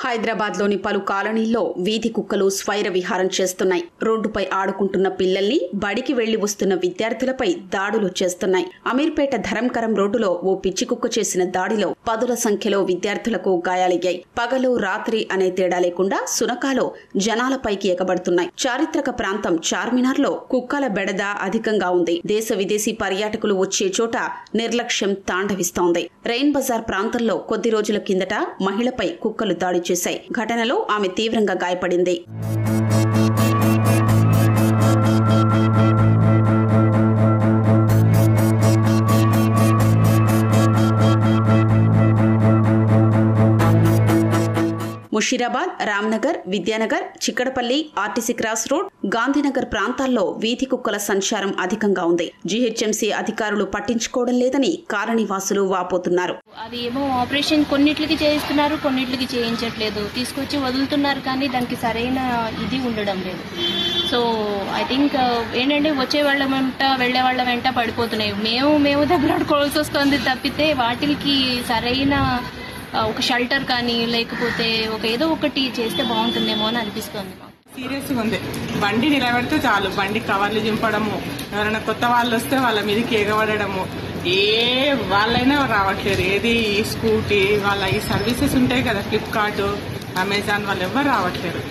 హైదరాబాద్లోని పలు కాలనీల్లో వీధి కుక్కలు స్వైర విహారం చేస్తున్నాయి. రోడ్డుపై ఆడుకుంటున్న పిల్లల్ని, బడికి వెళ్లి వస్తున్న విద్యార్థులపై దాడులు చేస్తున్నాయి. అమీర్పేట ధరంకరం రోడ్డులో ఓ పిచ్చి కుక్క చేసిన దాడిలో పదుల సంఖ్యలో విద్యార్థులకు గాయాలయ్యాయి. పగలు రాత్రి అనే తేడా లేకుండా సునకాలు జనాలపైకి ఎగబడుతున్నాయి. చారిత్రక ప్రాంతం చార్మినార్లో కుక్కల బెడద అధికంగా ఉంది. దేశ విదేశీ పర్యాటకులు వచ్చే చోట నిర్లక్ష్యం తాండవిస్తోంది. రెయిన్ బజార్ ప్రాంతంలో కొద్ది రోజుల కిందట మహిళపై కుక్కలు దాడి చేశాయి. ఘటనలో ఆమె తీవ్రంగా గాయపడింది. Musheerabad, Ramnagar, Vidyanagar, Chikkadpally, RTC cross road, Gandhinagar ప్రాంతాల్లో వీధి కుక్కల సంచారం అధికంగా ఉంది. జీహెచ్ఎంసీ అధికారులు పట్టించుకోవడం లేదని కాలనీవాసులు వాపోతున్నారు. అది ఏమో ఆపరేషన్ కొన్నిట్లకి చేయిస్తున్నారు, కొన్నిట్లకి చేయించట్లేదు. తీసుకొచ్చి వదులుతున్నారు కానీ దానికి సరైన ఇది ఉండడం లేదు. సో ఐ థింక్ ఏంటంటే వచ్చే వాళ్ళ వెంట వెళ్లే వాళ్ళ వెంట పడిపోతున్నాయి. మేము దెబ్బలాడుకోవాల్సి వస్తుంది తప్పితే వాటికి సరైన ఒక షెల్టర్ కానీ లేకపోతే ఏదో ఒకటి చేస్తే బాగుంటుందేమో అని అనిపిస్తుంది. సీరియస్గా ఉంది. బండి నిలబెడితే చాలు, బండి కవర్లు చింపడము, ఎవరైనా కొత్త వాళ్ళు వస్తే వాళ్ళ మీదకి ఎగబడము, ఏ వాళ్ళైనా రావట్లేదు. ఏది ఈ స్కూటీ వాళ్ళ ఈ సర్వీసెస్ ఉంటాయి కదా, ఫ్లిప్కార్ట్, అమెజాన్, వాళ్ళు ఎవరు రావట్లేదు.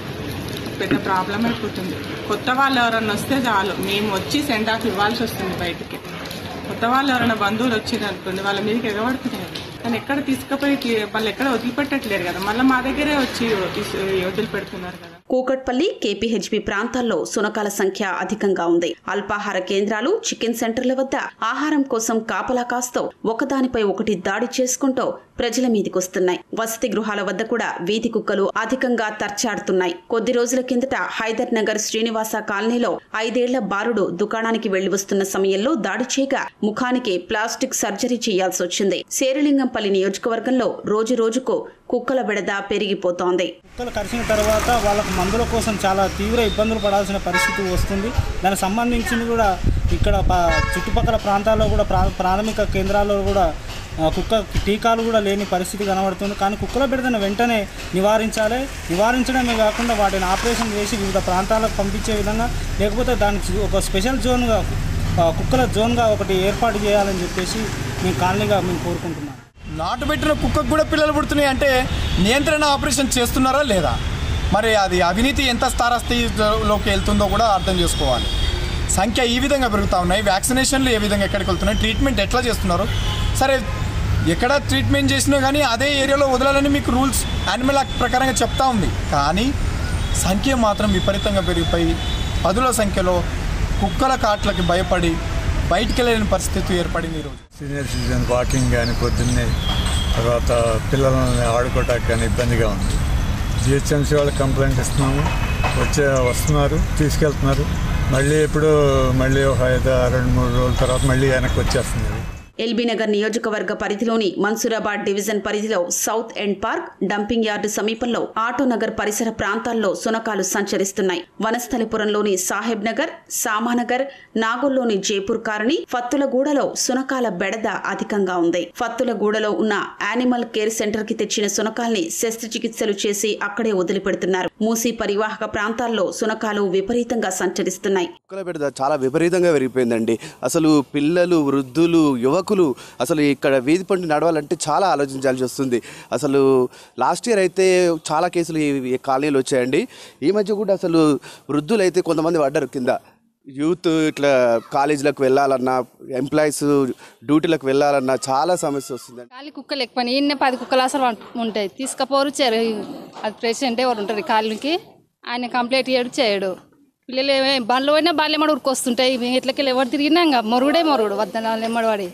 పెద్ద ప్రాబ్లం అయిపోతుంది. కొత్త వాళ్ళు ఎవరైనా వస్తే చాలు, మేము వచ్చి సెండ్ ఆఫ్ ఇవ్వాల్సి వస్తుంది బయటికి. కొత్త వాళ్ళు ఎవరైనా బంధువులు వచ్చింది అనుకోండి, వాళ్ళ మీదకి ఎగబడుతున్నారు. కానీ ఎక్కడ తీసుకుపోయి వాళ్ళు ఎక్కడ వదిలిపెట్టట్లేరు కదా, మళ్ళీ మా దగ్గరే వచ్చి వదిలిపెడుతున్నారు కదా. కూకట్పల్లి, కేపీహెచ్బీ ప్రాంతాల్లో సునకాల సంఖ్య అధికంగా ఉంది. అల్పాహార కేంద్రాలు, చికెన్ సెంటర్ల వద్ద ఆహారం కోసం కాపలా కాస్తూ ఒకదానిపై ఒకటి దాడి చేసుకుంటూ ప్రజల మీదికొస్తున్నాయి. వసతి గృహాల వద్ద కూడా వీధి కుక్కలు అధికంగా తర్చాడుతున్నాయి. కొద్ది రోజుల కిందట హైదర్ నగర్ శ్రీనివాస కాలనీలో 5 ఏళ్ల బాలుడు దుకాణానికి వెళ్లి వస్తున్న సమయంలో దాడి చేయగా ముఖానికి ప్లాస్టిక్ సర్జరీ చేయాల్సి వచ్చింది. శేరిలింగంపల్లి నియోజకవర్గంలో రోజు రోజుకు కుక్కల బెడద పెరిగిపోతోంది. కుక్కలు కరిచిన తర్వాత వాళ్ళకు మందుల కోసం చాలా తీవ్ర ఇబ్బందులు పడాల్సిన పరిస్థితి వస్తుంది. దానికి సంబంధించింది కూడా ఇక్కడ చుట్టుపక్కల ప్రాంతాల్లో కూడా ప్రాథమిక కేంద్రాల్లో కూడా కుక్క టీకాలు కూడా లేని పరిస్థితి కనబడుతుంది. కానీ కుక్కల బెడదను వెంటనే నివారించడమే కాకుండా వాటిని ఆపరేషన్ చేసి వివిధ ప్రాంతాలకు పంపించే విధంగా, లేకపోతే దానికి ఒక స్పెషల్ జోన్గా కుక్కల జోన్గా ఒకటి ఏర్పాటు చేయాలని చెప్పేసి మేము కాలనీగా కోరుకుంటున్నాం. నాటు పెట్టిన కుక్కకు కూడా పిల్లలు పుడుతున్నాయి అంటే నియంత్రణ ఆపరేషన్ చేస్తున్నారా లేదా? మరి అది అవినీతి ఎంత స్థాయిలోకి వెళ్తుందో కూడా అర్థం చేసుకోవాలి. సంఖ్య ఈ విధంగా పెరుగుతూ ఉన్నాయి, వ్యాక్సినేషన్లు ఏ విధంగా ఎక్కడికి వెళ్తున్నాయి, ట్రీట్మెంట్ ఎట్లా చేస్తున్నారు? సరే, ఎక్కడ ట్రీట్మెంట్ చేసినా కానీ అదే ఏరియాలో వదలాలని మీకు రూల్స్ యానిమల్ యాక్ట్ ప్రకారంగా చెప్తా ఉంది. కానీ సంఖ్య మాత్రం విపరీతంగా పెరిగిపోయి పదుల సంఖ్యలో కుక్కల కాట్లకి భయపడి బయటికి వెళ్ళలేని పరిస్థితి ఏర్పడింది ఈరోజు. సీనియర్ సిటిజన్ వాకింగ్ కానీ పొద్దున్నే, తర్వాత పిల్లలని ఆడుకోవటానికి కానీ ఇబ్బందిగా ఉంది. జిహెచ్ఎంసీ వాళ్ళకి కంప్లైంట్ ఇస్తున్నాము, వస్తున్నారు, తీసుకెళ్తున్నారు. మళ్ళీ ఒక 2-3 రోజుల తర్వాత మళ్ళీ వెనక్కి వచ్చేస్తున్నారు. ఎల్బీనగర్ నియోజకవర్గ పరిధిలోని మన్సూరాబాద్ డివిజన్ పరిధిలో south end park, dumping yard సమీపంలో ఆటోనగర్ పరిసర ప్రాంతాల్లో సునకాలు సంచరిస్తున్నాయి. వనస్థలిపురంలోని సాహెబ్ నగర్, సామానగర్, నాగోల్లోని జైపూర్ కాలనీ, ఫత్తులగూడలో సునకాల బెడద అధికంగా ఉంది. ఫత్తులగూడలో ఉన్న యానిమల్ కేర్ సెంటర్ కి తెచ్చిన సునకాల్ని శస్త్రచికిత్సలు చేసి అక్కడే వదిలిపెడుతున్నారు. మూసీ పరివాహక ప్రాంతాల్లో సునకాలు విపరీతంగా సంచరిస్తున్నాయి. కుక్కల బెడద చాలా విపరీతంగా పెరిగిపోయిందండి. అసలు పిల్లలు, వృద్ధులు, యువకులు అసలు ఇక్కడ వీధి పండి నడవాలంటే చాలా ఆలోచించాల్సి వస్తుంది. అసలు లాస్ట్ ఇయర్ అయితే చాలా కేసులు ఈ కాలనీలు వచ్చాయండి. ఈ మధ్య కూడా అసలు వృద్ధులు అయితే కొంతమంది పడ్డారు కింద. యూత్ ఇట్లా కాలేజీలకు వెళ్ళాలన్నా, ఎంప్లాయీస్ డ్యూటీలకు వెళ్ళాలన్నా చాలా సమస్య వస్తుంది. ఖాళీ కుక్కలు ఎక్కువ, 10 కుక్కలు అసలు ఉంటాయి, తీసుకపోరు. అది ప్రెసిడెంట్ ఎవరు ఉంటుంది కాలనీకి, ఆయన కంప్లైంట్ చేయడు. పిల్లలు బండ్లు పోయినా బాల్యమడి ఉరికొస్తుంటాయి. ఇట్లకెళ్ళి ఎవరు తిరిగినా ఇంకా మొరుగుడు వద్దనమ్మడి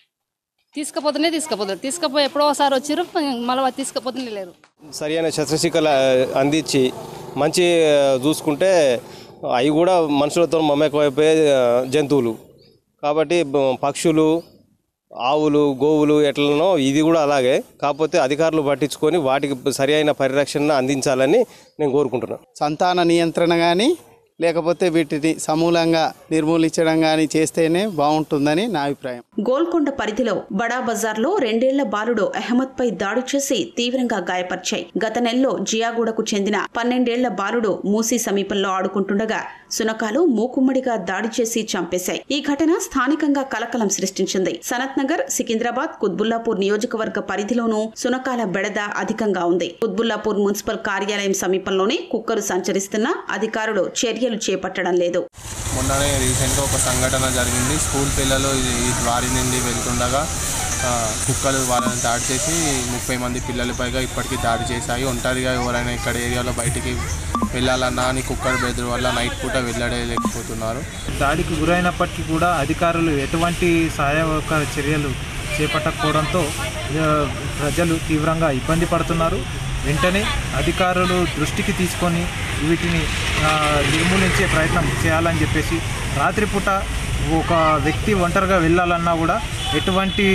తీసుకుపోయి ఎప్పుడో ఒకసారి వచ్చారు, మళ్ళీ తీసుకుపోతున్నా లేరు. సరైన శస్త్రచికిత్సలు అందించి మంచి చూసుకుంటే అవి కూడా మనుషులతో మమేకమైపోయే జంతువులు కాబట్టి పక్షులు, ఆవులు, గోవులు ఎట్లనో ఇది కూడా అలాగే. కాకపోతే అధికారులు పట్టించుకొని వాటికి సరైన పరిరక్షణ అందించాలని నేను కోరుకుంటున్నాను. సంతాన నియంత్రణ కానీ లేకపోతే వీటిని సమూలంగా నిర్మూలించడం కానీ చేస్తేనే బాగుంటుందని నా అభిప్రాయం. గోల్కొండ పరిధిలో బడా బజార్లో 2 ఏళ్ల బాలుడు అహ్మద్ పై దాడి చేసి తీవ్రంగా గాయపరిచాయి. గత నెలలో జియాగూడకు చెందిన 12 ఏళ్ల బాలుడు మూసీ సమీపంలో ఆడుకుంటుండగా సునకాలు మూకుమ్మడిగా దాడి చేసి చంపేశాయి. ఈ ఘటన స్థానికంగా కలకలం సృష్టించింది. సనత్ నగర్, సికింద్రాబాద్, కుత్బుల్లాపూర్ నియోజకవర్గ పరిధిలోనూ సునకాల బెడద అధికంగా ఉంది. కుత్బుల్లాపూర్ మున్సిపల్ కార్యాలయం సమీపంలోనే కుక్కలు సంచరిస్తున్నా అధికారులు చర్యలు చేపట్టడం లేదు. మొన్ననే రీసెంట్గా ఒక సంఘటన జరిగింది. స్కూల్ పిల్లలు ఈ ద్వారి నుండి వెళ్తుండగా కుక్కలు వాళ్ళని దాడి చేసి 30 మంది పిల్లల పైగా ఇప్పటికీ దాడి చేశాయి. ఒంటరిగా ఎవరైనా ఇక్కడ ఏరియాలో బయటికి వెళ్ళాలన్నా అని కుక్కల బెదిరి వల్ల నైట్ పూట వెళ్ళలేకపోతున్నారు. దాడికి గురైనప్పటికీ కూడా అధికారులు ఎటువంటి సహాయక చర్యలు చేపట్టకపోవడంతో ప్రజలు తీవ్రంగా ఇబ్బంది పడుతున్నారు. వెంటనే అధికారులు దృష్టికి తీసుకొని వీటిని నిర్మూలించే ప్రయత్నం చేయాలని చెప్పేసి, రాత్రిపూట ఒక వ్యక్తి ఒంటరిగా వెళ్ళాలన్నా కూడా ఎటువంటి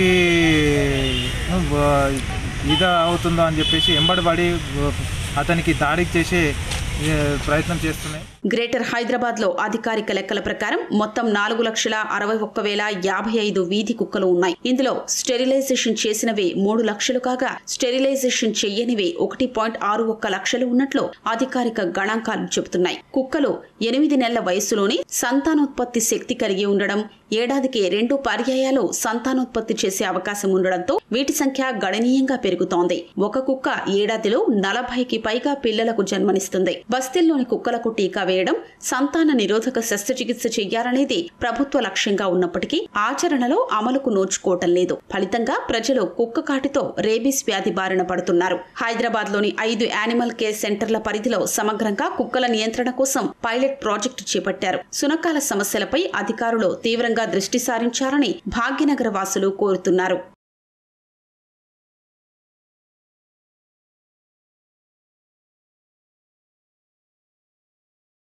ఇది అవుతుందో అని చెప్పేసి ఎంబడిపడి అతనికి దాడి చేసే ప్రయత్నం చేస్తున్నాయి. గ్రేటర్ హైదరాబాద్ లో అధికారిక లెక్కల ప్రకారం మొత్తం 4,61,055 వీధి కుక్కలు ఉన్నాయి. ఇందులో స్టెరిలైజేషన్ చేసినవి 3 లక్షలు కాగా స్టెరిలైజేషన్ చెయ్యనివి 1.61 లక్షలు ఉన్నట్లు అధికారిక గణాంకాలు చెబుతున్నాయి. కుక్కలు 8 నెలల వయసులోనే సంతానోత్పత్తి శక్తి కలిగి ఉండడం, ఏడాదికి 2 పర్యాయాలు సంతానోత్పత్తి చేసే అవకాశం ఉండడంతో వీటి సంఖ్య గణనీయంగా పెరుగుతోంది. ఒక కుక్క ఏడాదిలో 40కి పైగా పిల్లలకు జన్మనిస్తుంది. బస్తీల్లోని కుక్కలకు టీకా వేయడం, సంతాన నిరోధక శస్త్రచికిత్స చెయ్యాలనేది ప్రభుత్వ లక్ష్యంగా ఉన్నప్పటికీ ఆచరణలో అమలుకు నోచుకోవటం లేదు. ఫలితంగా ప్రజలు కుక్క కాటితో రేబీస్ వ్యాధి బారిన పడుతున్నారు. హైదరాబాద్ లోని 5 యానిమల్ కేర్ సెంటర్ల పరిధిలో సమగ్రంగా కుక్కల నియంత్రణ కోసం పైలట్ ప్రాజెక్టు చేపట్టారు. సునకాల సమస్యలపై అధికారులు తీవ్రంగా దృష్టి సారించాలని భాగ్యనగర వాసులు కోరుతున్నారు.